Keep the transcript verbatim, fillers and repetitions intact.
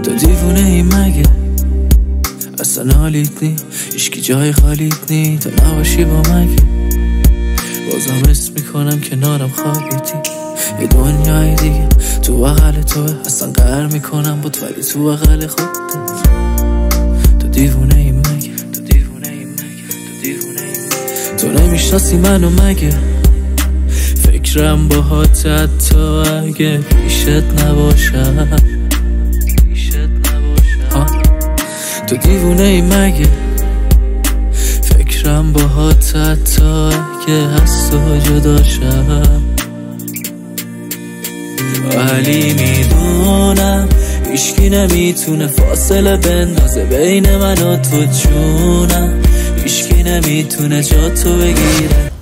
تو دیوونه ای مگه؟ اصلا حالیت نی، هیچکی جای خالیت نی. تو نباشی با مگه بازم اسم میکنم کنارم خوابیتی. یه دنیای دیگه تو بغل توه، اصلا قهر میکنم بود ولی تو بغل خودت. تو دیوونه ای مگه؟ تو دیوونه ای مگه؟ تو دیوونه ای مگه؟ تو نمیشناسی منو مگه؟ فکرم باهات حتی اگه پیشت نباشم. پیشت نباشم. تو دیوونه ای مگه؟ فکرم باهات حتی اگه هست و جداشم. ولی میدونم هیچکی نمیتونه فاصله بندازه بین من و تو جونم. هیچکی نمیتونه جا تو بگیره.